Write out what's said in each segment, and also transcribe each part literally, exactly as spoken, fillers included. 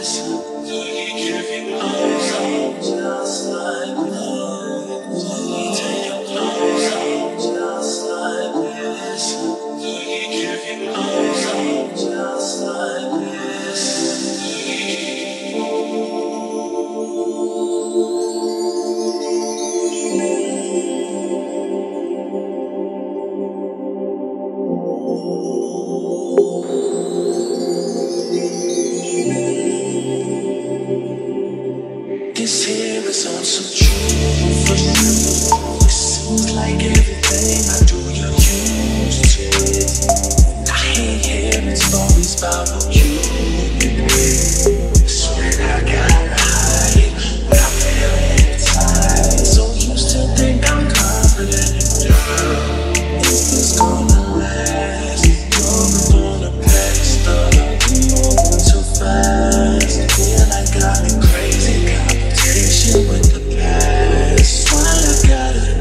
This here is on some truth for you. It seems like everything I do you're used to it. I hate hearing stories about you and me. Swear I gotta hide what I feel inside. So used to think I'm confident in you. Is this gonna last? You're gonna pass the moving too fast. Feel like I've been crazy. With the past, why I gotta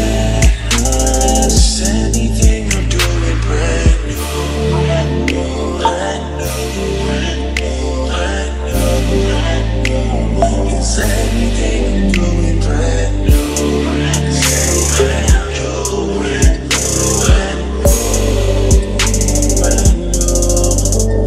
ask? Anything I'm doing brand new, brand new, brand new, brand new, brand new, brand new. Is anything I'm doing brand new, brand new, brand new, brand new, brand new,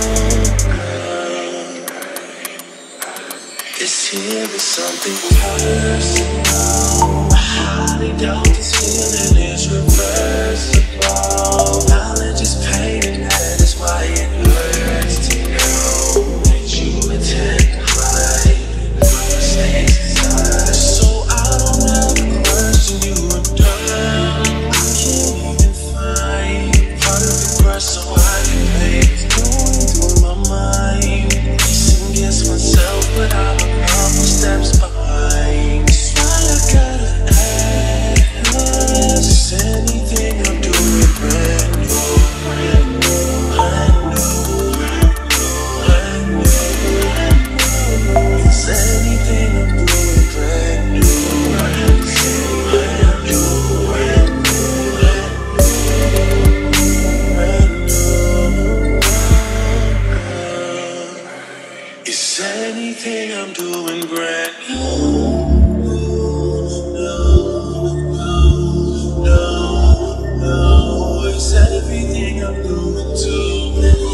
brand new. This here is something personal. I highly doubt this feeling is reversible. Knowledge is pain, and that is why it hurts to know that you intend to hide mistakes inside. So I don't ever question you are done. I can't even find part of the brush, so I can pay. It's going through my mind, racing against myself, but I'm a couple steps behind. That's why I gotta ask. Anything I'm doing brand new, brand new, brand new, brand new, brand new. Is anything I'm doing brand new, brand new, brand new, brand new, brand new. Is anything I'm doing brand new? No, no, no. Is everything I'm doing too?